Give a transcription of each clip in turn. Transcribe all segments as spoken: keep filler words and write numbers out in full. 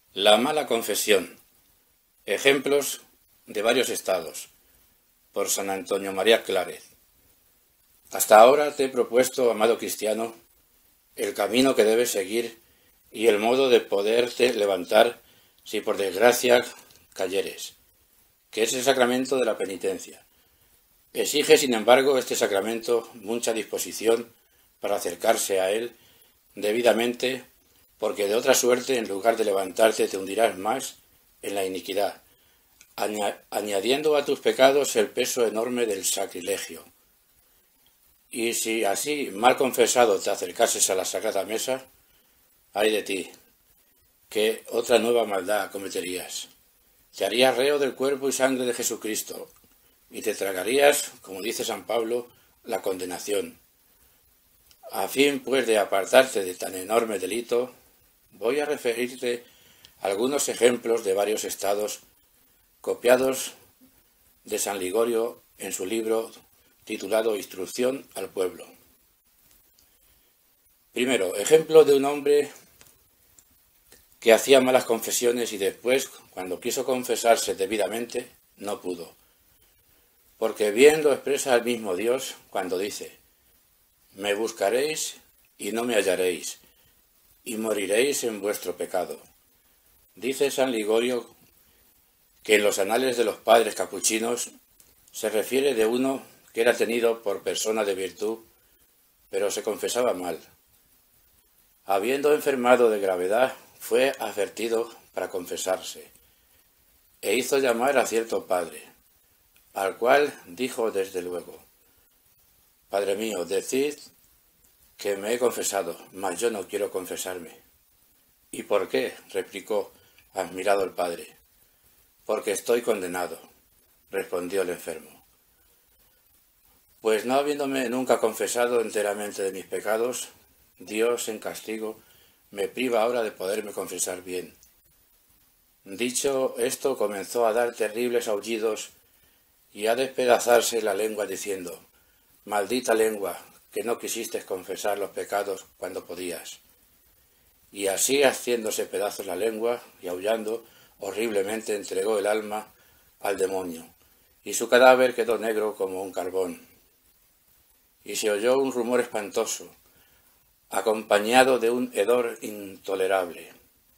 La mala confesión. Ejemplos de varios estados. Por San Antonio María Clárez. Hasta ahora te he propuesto, amado cristiano, el camino que debes seguir y el modo de poderte levantar si por desgracia cayeres, que es el sacramento de la penitencia. Exige, sin embargo, este sacramento mucha disposición para acercarse a él debidamente, porque de otra suerte, en lugar de levantarte, te hundirás más en la iniquidad, añadiendo a tus pecados el peso enorme del sacrilegio. Y si así, mal confesado, te acercases a la Sagrada Mesa, ay de ti, que otra nueva maldad cometerías. Te harías reo del cuerpo y sangre de Jesucristo, y te tragarías, como dice San Pablo, la condenación. A fin, pues, de apartarte de tan enorme delito, voy a referirte algunos ejemplos de varios estados copiados de San Ligorio en su libro titulado Instrucción al pueblo. Primero, ejemplo de un hombre que hacía malas confesiones y después, cuando quiso confesarse debidamente, no pudo. Porque bien lo expresa el mismo Dios cuando dice: me buscaréis y no me hallaréis, y moriréis en vuestro pecado. Dice San Ligorio que en los anales de los padres capuchinos se refiere de uno que era tenido por persona de virtud, pero se confesaba mal. Habiendo enfermado de gravedad, fue advertido para confesarse, e hizo llamar a cierto padre, al cual dijo desde luego: Padre mío, decid que me he confesado, mas yo no quiero confesarme. ¿Y por qué? Replicó admirado el padre. Porque estoy condenado, respondió el enfermo. Pues no habiéndome nunca confesado enteramente de mis pecados, Dios en castigo me priva ahora de poderme confesar bien. Dicho esto, comenzó a dar terribles aullidos y a despedazarse la lengua diciendo: maldita lengua, que no quisiste confesar los pecados cuando podías. Y así, haciéndose pedazos la lengua y aullando horriblemente, entregó el alma al demonio, y su cadáver quedó negro como un carbón. Y se oyó un rumor espantoso, acompañado de un hedor intolerable.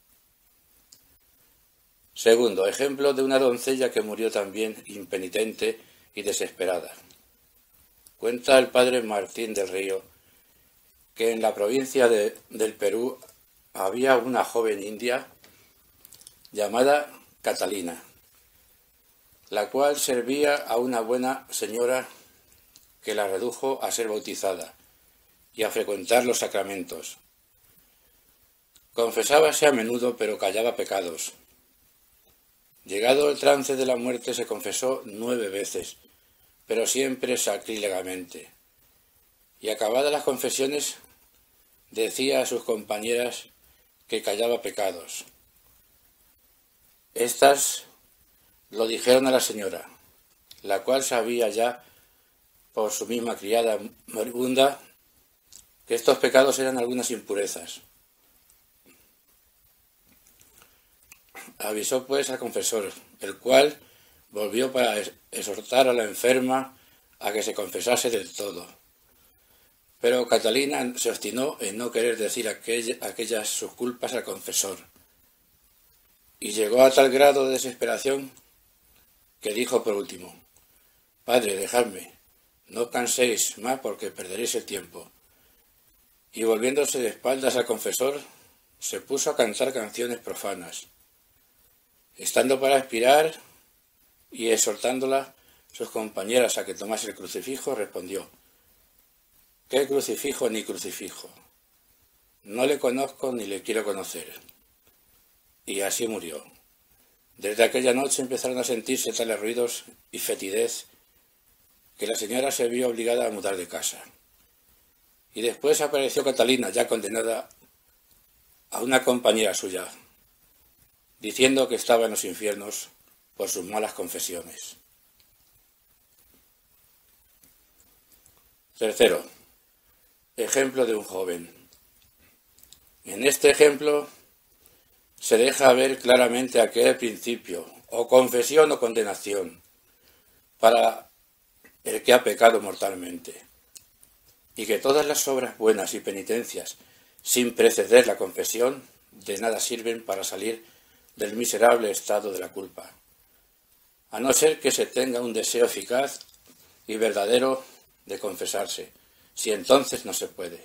Segundo, ejemplo de una doncella que murió también impenitente y desesperada. Cuenta el padre Martín del Río que en la provincia de, del Perú había una joven india llamada Catalina, la cual servía a una buena señora que la redujo a ser bautizada y a frecuentar los sacramentos. Confesábase a menudo, pero callaba pecados. Llegado el trance de la muerte, se confesó nueve veces, pero siempre sacrílegamente. Y acabadas las confesiones, decía a sus compañeras que callaba pecados. Estas lo dijeron a la señora, la cual sabía ya por su misma criada moribunda que estos pecados eran algunas impurezas. Avisó pues al confesor, el cual volvió para exhortar a la enferma a que se confesase del todo. Pero Catalina se obstinó en no querer decir aquella, aquellas sus culpas al confesor, y llegó a tal grado de desesperación que dijo por último: Padre, dejadme, no canséis más porque perderéis el tiempo. Y volviéndose de espaldas al confesor, se puso a cantar canciones profanas. Estando para expirar y exhortándola sus compañeras a que tomase el crucifijo, respondió: ¿qué crucifijo ni crucifijo? No le conozco ni le quiero conocer. Y así murió. Desde aquella noche empezaron a sentirse tales ruidos y fetidez que la señora se vio obligada a mudar de casa. Y después apareció Catalina, ya condenada, a una compañera suya, diciendo que estaba en los infiernos por sus malas confesiones. Tercero, ejemplo de un joven. En este ejemplo se deja ver claramente aquel principio, o confesión o condenación, para el que ha pecado mortalmente, y que todas las obras buenas y penitencias, sin preceder la confesión, de nada sirven para salir del miserable estado de la culpa, a no ser que se tenga un deseo eficaz y verdadero de confesarse, si entonces no se puede.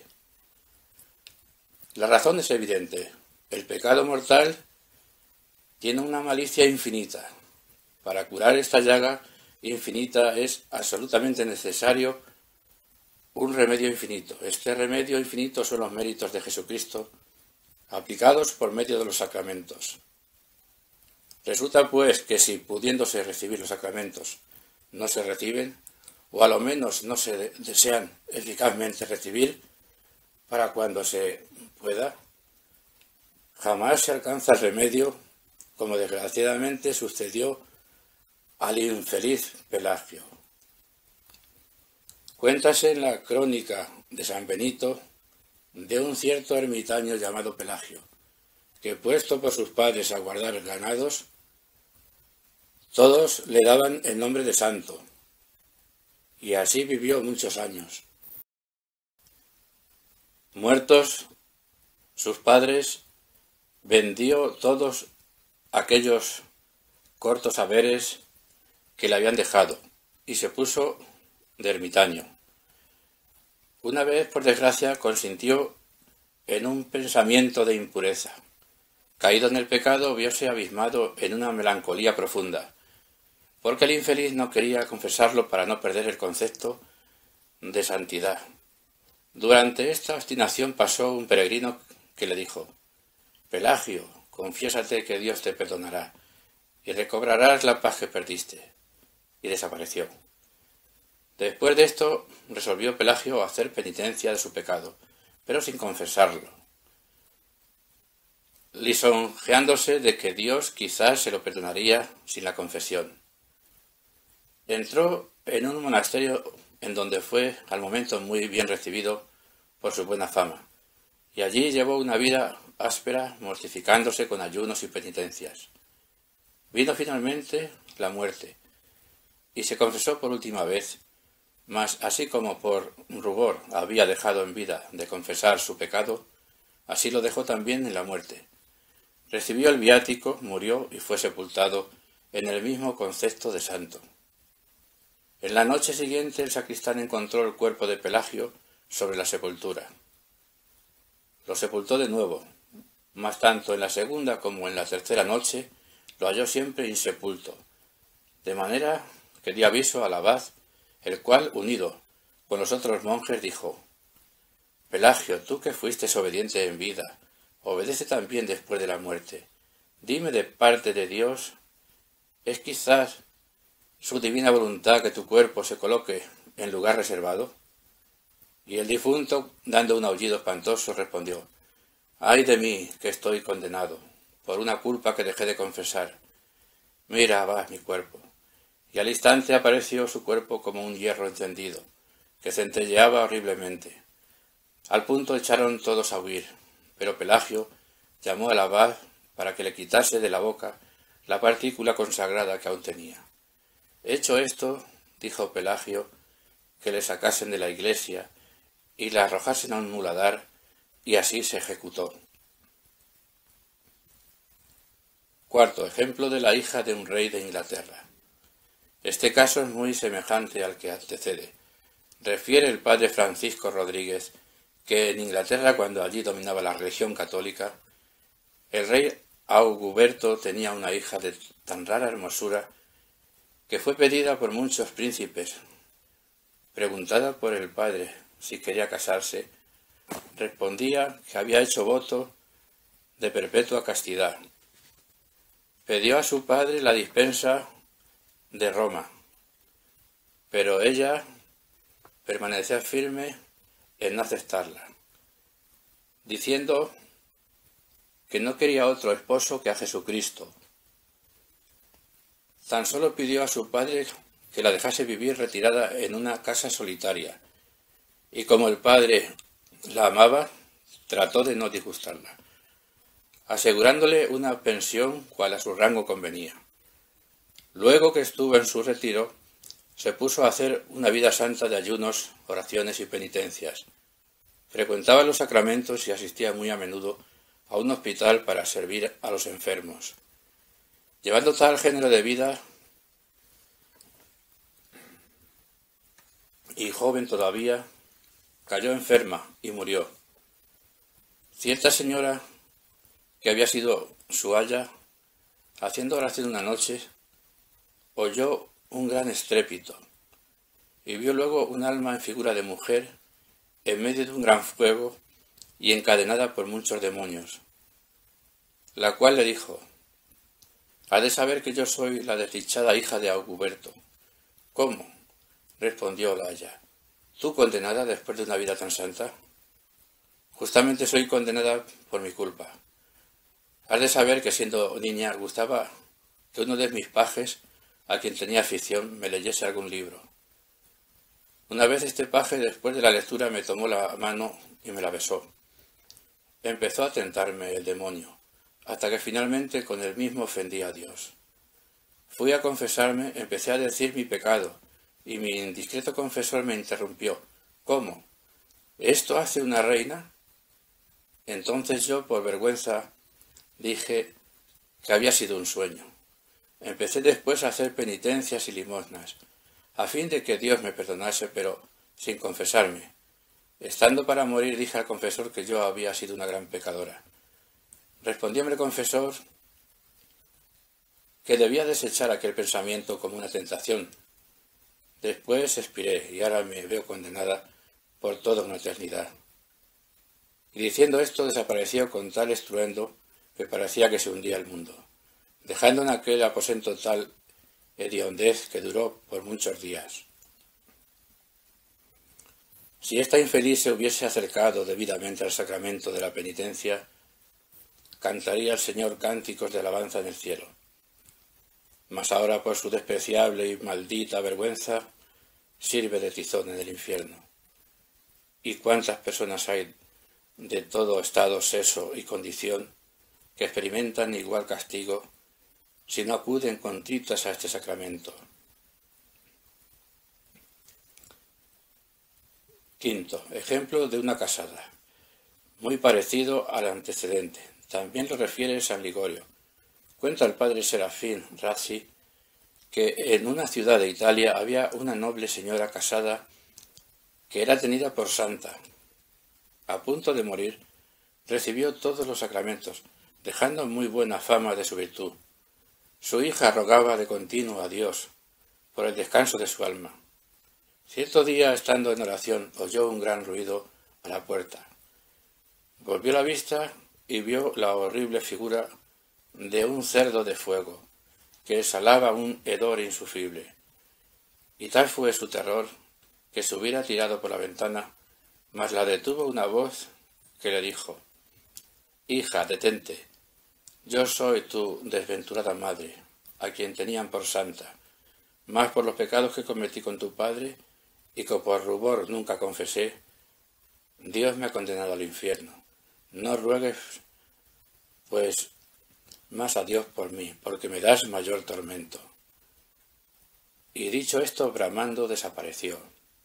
La razón es evidente. El pecado mortal tiene una malicia infinita. Para curar esta llaga infinita es absolutamente necesario un remedio infinito. Este remedio infinito son los méritos de Jesucristo, aplicados por medio de los sacramentos. Resulta pues que si, pudiéndose recibir los sacramentos, no se reciben, o a lo menos no se desean eficazmente recibir, para cuando se pueda, jamás se alcanza el remedio, como desgraciadamente sucedió al infeliz Pelagio. Cuéntase en la crónica de San Benito de un cierto ermitaño llamado Pelagio, que puesto por sus padres a guardar ganados, todos le daban el nombre de santo, y así vivió muchos años. Muertos sus padres, vendió todos aquellos cortos haberes que le habían dejado y se puso de ermitaño. Una vez, por desgracia, consintió en un pensamiento de impureza. Caído en el pecado, vióse abismado en una melancolía profunda, porque el infeliz no quería confesarlo para no perder el concepto de santidad. Durante esta obstinación pasó un peregrino que le dijo: Pelagio, confiésate que Dios te perdonará y recobrarás la paz que perdiste. Y desapareció. Después de esto resolvió Pelagio hacer penitencia de su pecado, pero sin confesarlo, lisonjeándose de que Dios quizás se lo perdonaría sin la confesión. Entró en un monasterio en donde fue al momento muy bien recibido por su buena fama, y allí llevó una vida áspera, mortificándose con ayunos y penitencias. Vino finalmente la muerte, y se confesó por última vez, mas así como por rubor había dejado en vida de confesar su pecado, así lo dejó también en la muerte. Recibió el viático, murió y fue sepultado en el mismo concepto de santo. En la noche siguiente el sacristán encontró el cuerpo de Pelagio sobre la sepultura. Lo sepultó de nuevo, mas tanto en la segunda como en la tercera noche lo halló siempre insepulto, de manera que dio aviso al abad, el cual, unido con los otros monjes, dijo: Pelagio, tú que fuiste obediente en vida, obedece también después de la muerte. Dime, de parte de Dios, ¿es quizás su divina voluntad que tu cuerpo se coloque en lugar reservado? Y el difunto, dando un aullido espantoso, respondió: ¡Ay de mí, que estoy condenado, por una culpa que dejé de confesar! Mira, va mi cuerpo. Y al instante apareció su cuerpo como un hierro encendido, que centelleaba horriblemente. Al punto echaron todos a huir, pero Pelagio llamó al abad para que le quitase de la boca la partícula consagrada que aún tenía. Hecho esto, dijo Pelagio, que le sacasen de la iglesia y la arrojasen a un muladar, y así se ejecutó. Cuarto ejemplo de la hija de un rey de Inglaterra. Este caso es muy semejante al que antecede. Refiere el padre Francisco Rodríguez que en Inglaterra, cuando allí dominaba la religión católica, el rey Auguberto tenía una hija de tan rara hermosura que fue pedida por muchos príncipes. Preguntada por el padre si quería casarse, respondía que había hecho voto de perpetua castidad. Pidió a su padre la dispensa de Roma, pero ella permanecía firme en no aceptarla, diciendo que no quería otro esposo que a Jesucristo. Tan solo pidió a su padre que la dejase vivir retirada en una casa solitaria, y como el padre la amaba, trató de no disgustarla. asegurándole una pensión cual a su rango convenía. Luego que estuvo en su retiro, se puso a hacer una vida santa de ayunos, oraciones y penitencias. Frecuentaba los sacramentos y asistía muy a menudo a un hospital para servir a los enfermos. Llevando tal género de vida y joven todavía, cayó enferma y murió. Cierta señora, que había sido su aya, haciendo oración una noche, oyó un gran estrépito y vio luego un alma en figura de mujer en medio de un gran fuego y encadenada por muchos demonios, la cual le dijo: «Has de saber que yo soy la desdichada hija de Auguberto». «¿Cómo?», respondió la aya. «¿Tú condenada después de una vida tan santa?». «Justamente soy condenada por mi culpa. Has de saber que siendo niña gustaba que uno de mis pajes, a quien tenía afición, me leyese algún libro. Una vez este paje, después de la lectura, me tomó la mano y me la besó. Empezó a tentarme el demonio, hasta que finalmente con él mismo ofendí a Dios. Fui a confesarme, empecé a decir mi pecado, y mi indiscreto confesor me interrumpió. «¿Cómo? ¿Esto hace una reina?». Entonces yo, por vergüenza, dije que había sido un sueño. Empecé después a hacer penitencias y limosnas, a fin de que Dios me perdonase, pero sin confesarme. Estando para morir, dije al confesor que yo había sido una gran pecadora. Respondióme el confesor que debía desechar aquel pensamiento como una tentación. Después expiré y ahora me veo condenada por toda una eternidad. Y diciendo esto desapareció con tal estruendo que parecía que se hundía el mundo, dejando en aquel aposento tal hediondez que duró por muchos días. Si esta infeliz se hubiese acercado debidamente al sacramento de la penitencia, cantaría el Señor cánticos de alabanza en el cielo. Mas ahora, por su despreciable y maldita vergüenza, sirve de tizón en el infierno. ¿Y cuántas personas hay de todo estado, sexo y condición que experimentan igual castigo si no acuden contritas a este sacramento? Quinto, ejemplo de una casada, muy parecido al antecedente. También lo refiere San Ligorio. Cuenta el padre Serafín Razzi que en una ciudad de Italia había una noble señora casada que era tenida por santa. A punto de morir, recibió todos los sacramentos, dejando muy buena fama de su virtud. Su hija rogaba de continuo a Dios por el descanso de su alma. Cierto día, estando en oración, oyó un gran ruido a la puerta. Volvió la vista y vio la horrible figura de un cerdo de fuego, que exhalaba un hedor insufrible. Y tal fue su terror, que se hubiera tirado por la ventana, mas la detuvo una voz que le dijo: «Hija, detente. Yo soy tu desventurada madre, a quien tenían por santa, mas por los pecados que cometí con tu padre, y que por rubor nunca confesé, Dios me ha condenado al infierno. No ruegues, pues, más a Dios por mí, porque me das mayor tormento». Y dicho esto, bramando, desapareció.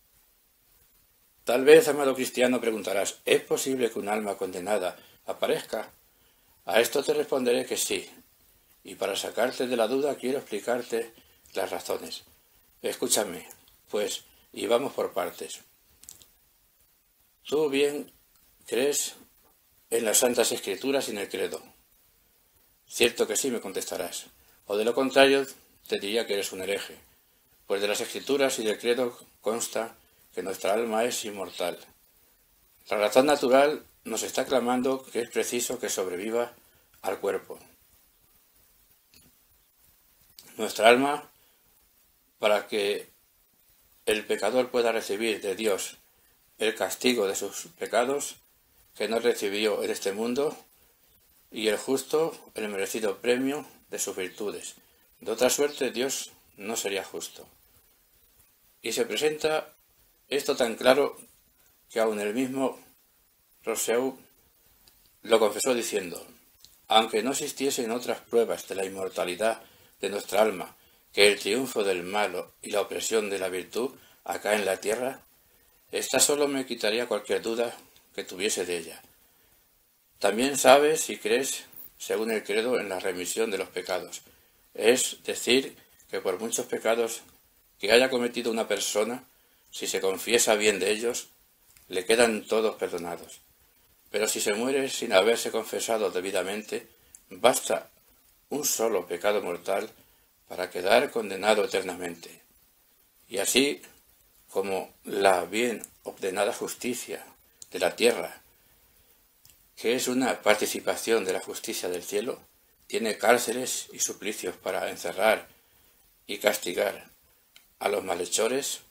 Tal vez, amado cristiano, preguntarás: ¿es posible que un alma condenada aparezca? A esto te responderé que sí, y para sacarte de la duda quiero explicarte las razones. Escúchame, pues, y vamos por partes. ¿Tú bien crees en las Santas Escrituras y en el credo? Cierto que sí, me contestarás, o de lo contrario te diría que eres un hereje, pues de las Escrituras y del credo consta que nuestra alma es inmortal. La razón natural nos está clamando que es preciso que sobreviva al cuerpo. Nuestra alma, para que el pecador pueda recibir de Dios el castigo de sus pecados que no recibió en este mundo, y el justo el merecido premio de sus virtudes. De otra suerte Dios no sería justo. Y se presenta esto tan claro que aun el mismo Rousseau lo confesó diciendo: aunque no existiesen otras pruebas de la inmortalidad de nuestra alma que el triunfo del malo y la opresión de la virtud acá en la tierra, esta solo me quitaría cualquier duda que tuviese de ella. También sabes y crees, según el credo, en la remisión de los pecados. Es decir, que por muchos pecados que haya cometido una persona, si se confiesa bien de ellos, le quedan todos perdonados. Pero si se muere sin haberse confesado debidamente, basta un solo pecado mortal para quedar condenado eternamente. Y así como la bien ordenada justicia de la tierra, que es una participación de la justicia del cielo, tiene cárceles y suplicios para encerrar y castigar a los malhechores,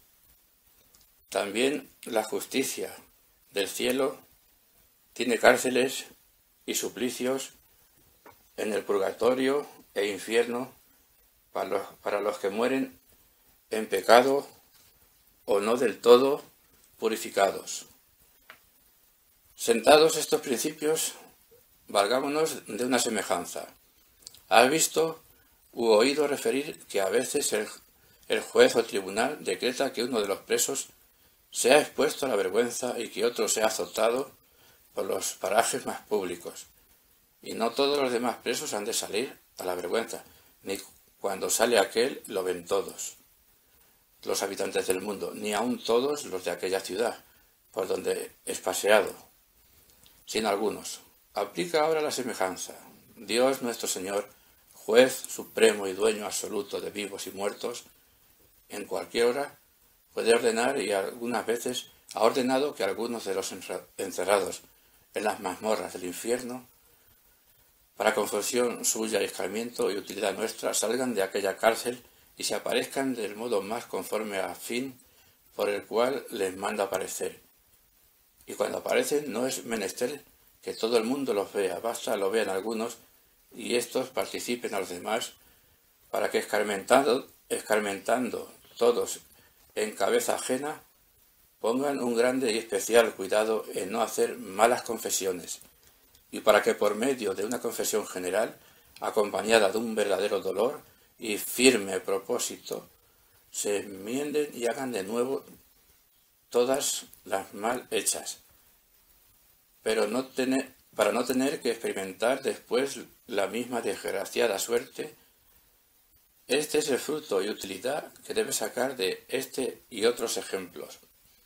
también la justicia del cielo tiene cárceles y suplicios en el purgatorio e infierno para los, para los que mueren en pecado o no del todo purificados. Sentados estos principios, valgámonos de una semejanza. ¿Has visto u oído referir que a veces el, el juez o tribunal decreta que uno de los presos sea expuesto a la vergüenza y que otro sea azotado por los parajes más públicos? Y no todos los demás presos han de salir a la vergüenza, ni cuando sale aquel lo ven todos los habitantes del mundo, ni aun todos los de aquella ciudad, por donde es paseado, sino algunos. Aplica ahora la semejanza. Dios nuestro Señor, juez supremo y dueño absoluto de vivos y muertos, en cualquier hora puede ordenar, y algunas veces ha ordenado, que algunos de los encerrados en las mazmorras del infierno, para confusión suya y escarmiento y utilidad nuestra, salgan de aquella cárcel y se aparezcan del modo más conforme al fin por el cual les manda aparecer. Y cuando aparecen no es menester que todo el mundo los vea, basta lo vean algunos y éstos participen a los demás, para que escarmentando, escarmentando todos en cabeza ajena, pongan un grande y especial cuidado en no hacer malas confesiones, y para que por medio de una confesión general, acompañada de un verdadero dolor y firme propósito, se enmienden y hagan de nuevo todas las mal hechas, pero no tener, para no tener que experimentar después la misma desgraciada suerte. Este es el fruto y utilidad que debe sacar de este y otros ejemplos.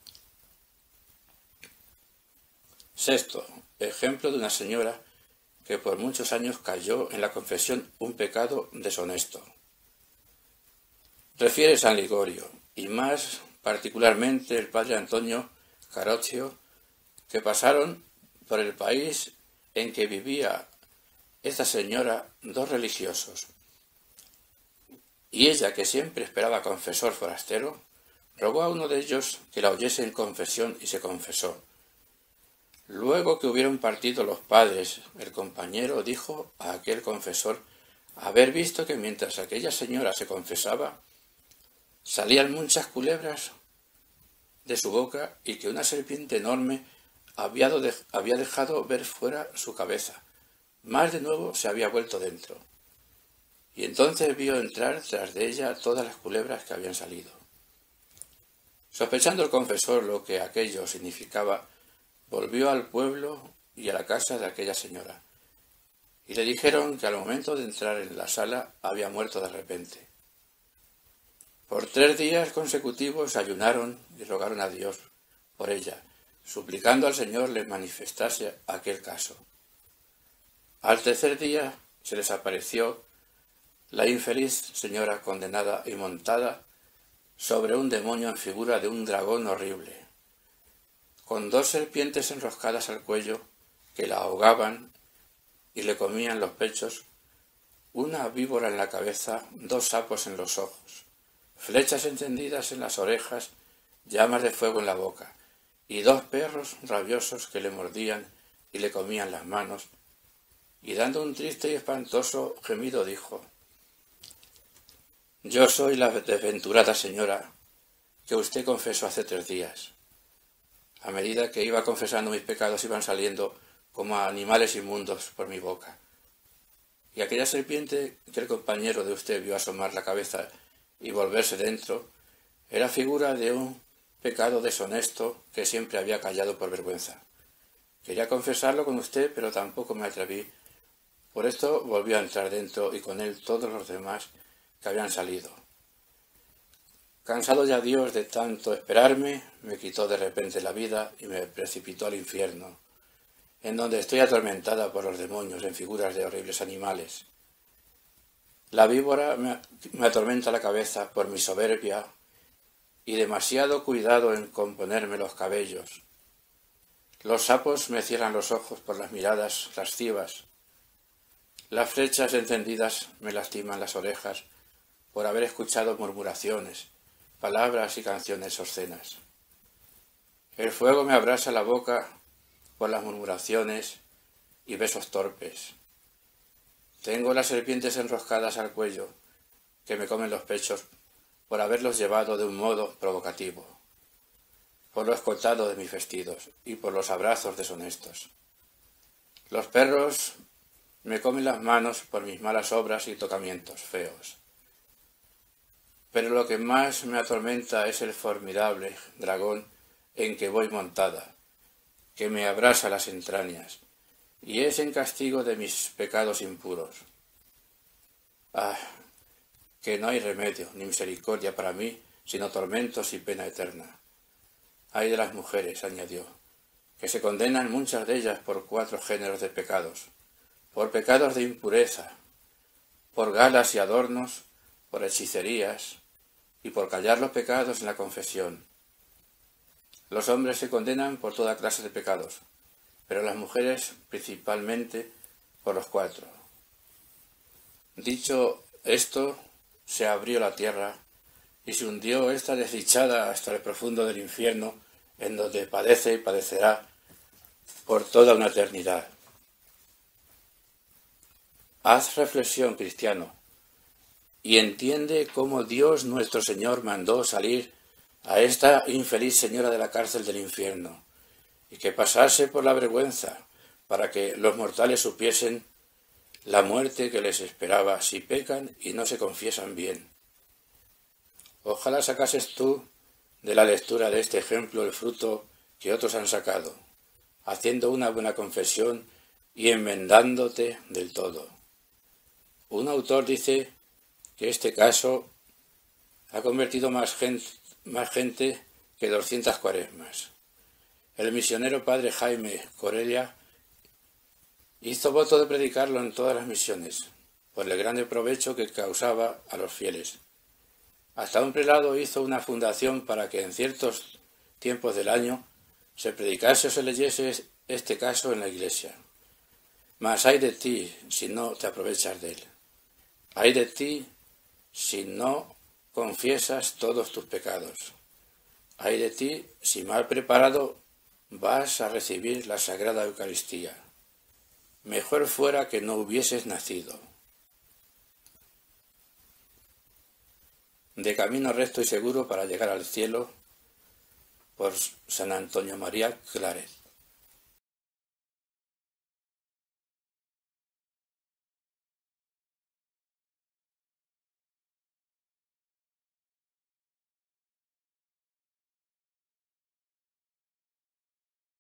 Sexto, ejemplo de una señora que por muchos años cayó en la confesión un pecado deshonesto. Refiere San Ligorio, y más particularmente el padre Antonio Caroccio, que pasaron por el país en que vivía esta señora dos religiosos, y ella, que siempre esperaba confesor forastero, rogó a uno de ellos que la oyese en confesión y se confesó. Luego que hubieron partido los padres, el compañero dijo a aquel confesor haber visto que mientras aquella señora se confesaba, salían muchas culebras de su boca y que una serpiente enorme había, de, había dejado ver fuera su cabeza, mas de nuevo se había vuelto dentro. Y entonces vio entrar tras de ella todas las culebras que habían salido. Sospechando el confesor lo que aquello significaba, volvió al pueblo y a la casa de aquella señora, y le dijeron que al momento de entrar en la sala había muerto de repente. Por tres días consecutivos ayunaron y rogaron a Dios por ella, suplicando al Señor les manifestase aquel caso. Al tercer día se les apareció la infeliz señora condenada y montada sobre un demonio en figura de un dragón horrible, con dos serpientes enroscadas al cuello que la ahogaban y le comían los pechos, una víbora en la cabeza, dos sapos en los ojos, flechas encendidas en las orejas, llamas de fuego en la boca, y dos perros rabiosos que le mordían y le comían las manos, y dando un triste y espantoso gemido dijo: «Yo soy la desventurada señora que usted confesó hace tres días». A medida que iba confesando mis pecados iban saliendo como animales inmundos por mi boca, Y aquella serpiente que el compañero de usted vio asomar la cabeza y volverse dentro, era figura de un pecado deshonesto que siempre había callado por vergüenza. Quería confesarlo con usted, pero tampoco me atreví. Por esto volvió a entrar dentro y con él todos los demás que habían salido. Cansado ya Dios de tanto esperarme, me quitó de repente la vida y me precipitó al infierno, en donde estoy atormentada por los demonios en figuras de horribles animales. La víbora me, me atormenta la cabeza por mi soberbia y demasiado cuidado en componerme los cabellos. Los sapos me cierran los ojos por las miradas lascivas. Las flechas encendidas me lastiman las orejas por haber escuchado murmuraciones, palabras y canciones obscenas. El fuego me abrasa la boca por las murmuraciones y besos torpes. Tengo las serpientes enroscadas al cuello, que me comen los pechos por haberlos llevado de un modo provocativo, por lo escotado de mis vestidos y por los abrazos deshonestos. Los perros me comen las manos por mis malas obras y tocamientos feos. Pero lo que más me atormenta es el formidable dragón en que voy montada, que me abrasa las entrañas, y es en castigo de mis pecados impuros. Ah, que no hay remedio ni misericordia para mí, sino tormentos y pena eterna. Ay de las mujeres, añadió, que se condenan muchas de ellas por cuatro géneros de pecados, por pecados de impureza, por galas y adornos, por hechicerías, y por callar los pecados en la confesión. Los hombres se condenan por toda clase de pecados, pero las mujeres principalmente por los cuatro. Dicho esto, se abrió la tierra y se hundió esta desdichada hasta el profundo del infierno, en donde padece y padecerá por toda una eternidad. Haz reflexión, cristiano, y entiende cómo Dios nuestro Señor mandó salir a esta infeliz señora de la cárcel del infierno, y que pasase por la vergüenza, para que los mortales supiesen la muerte que les esperaba si pecan y no se confiesan bien. Ojalá sacases tú de la lectura de este ejemplo el fruto que otros han sacado, haciendo una buena confesión y enmendándote del todo. Un autor dice que este caso ha convertido más gente, más gente que doscientas cuaresmas. El misionero padre Jaime Corella hizo voto de predicarlo en todas las misiones, por el grande provecho que causaba a los fieles. Hasta un prelado hizo una fundación para que en ciertos tiempos del año se predicase o se leyese este caso en la iglesia. Mas ay de ti si no te aprovechas de él. Ay de ti si no confiesas todos tus pecados. Ay de ti si mal preparado vas a recibir la Sagrada Eucaristía. Mejor fuera que no hubieses nacido. De camino recto y seguro para llegar al cielo, por San Antonio María Claret.